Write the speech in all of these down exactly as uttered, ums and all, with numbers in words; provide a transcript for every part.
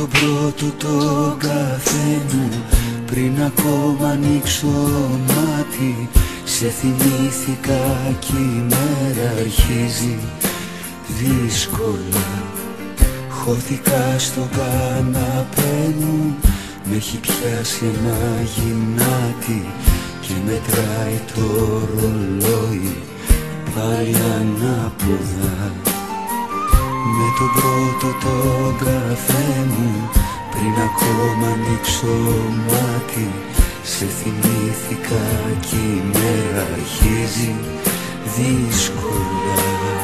τον πρώτο τον καφέ μου, πριν ακόμα ανοίξω μάτι, σε θυμήθηκα κι η μέρα αρχίζει δύσκολα. Χώθηκα στο καναπέ μου, με έχει πιάσει ένα γυμνάτι και μετράει το ρολόι πάλι ανάποδα. Με τον πρώτο τον καφέ μου, πριν ακόμα ανοίξω μάτι, σε θυμήθηκα κι η μέρα αρχίζει δύσκολα.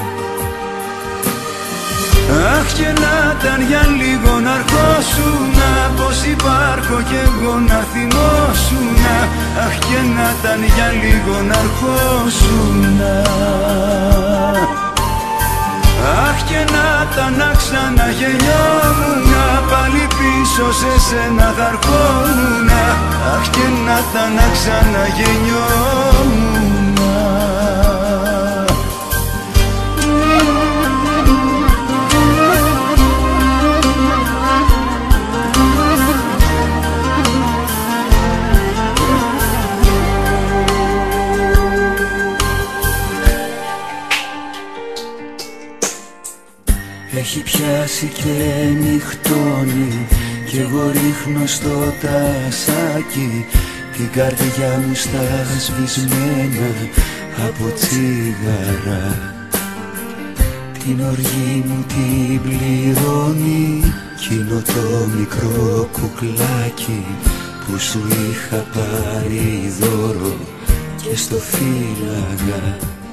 Αχ, και να ήταν για λίγο να αρχόσουνα, πως υπάρχω κι εγώ να θυμώσουνα. Αχ, και να ήταν για λίγο να αρχόσουνα. Αχ, και να ήταν να ξαναγεννιόμουνα, πάλι πίσω σε σένα θα ερχόμουνα. Αχ, και να ήταν να ξαναγεννιόμουνα. Έχει πιάσει και νυχτώνει κι εγώ ρίχνω στο τασάκι την καρδιά μου στα σβησμένα από τσίγαρα. Την οργή μου την πληρώνει εκείνο το μικρό κουκλάκι που σου είχα πάρει δώρο και στο φύλαγα.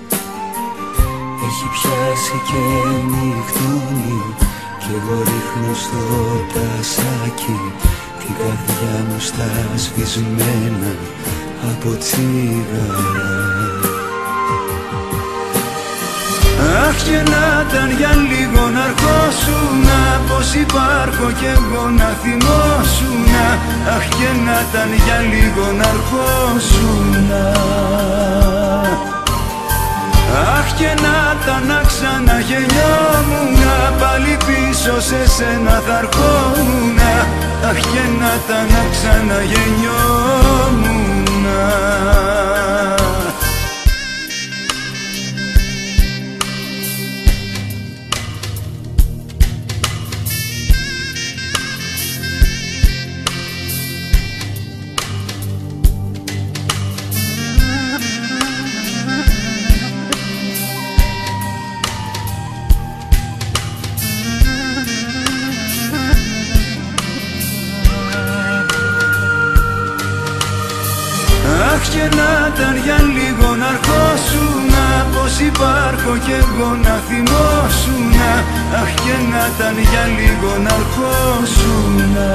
Έχει πιάσει και νυχτώνει κι εγώ ρίχνω στο τασάκι την καρδιά μου στα σβησμένα από τσίγαρα. Αχ, και να ήταν για λίγο να αρχόσουνα, πως υπάρχω κι εγώ να θυμώσουνα. Αχ, και να ήταν για λίγο να αρχόσουνα. Αχ, και να ήταν να ξαναγεννιόμουνα, πάλι πίσω σε σένα θα ερχόμουνα. Αχ, και να ήταν να ξαναγεννιόμουνα. Αχ, και να ήταν για λίγο να αρχόσουνα, πως υπάρχω κι εγώ να θυμώσουνα. Αχ, και να ήταν για λίγο να αρχόσουνα.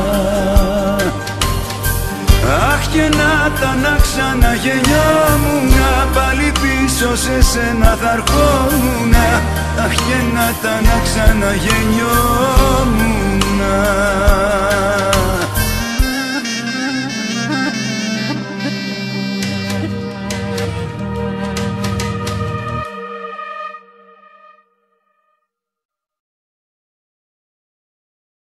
Αχ, και να ήταν να ξαναγεννιόμουνα, πάλι πίσω σε σένα θα ερχόμουνα. Αχ, και να ήταν να ξαναγεννιόμουνα.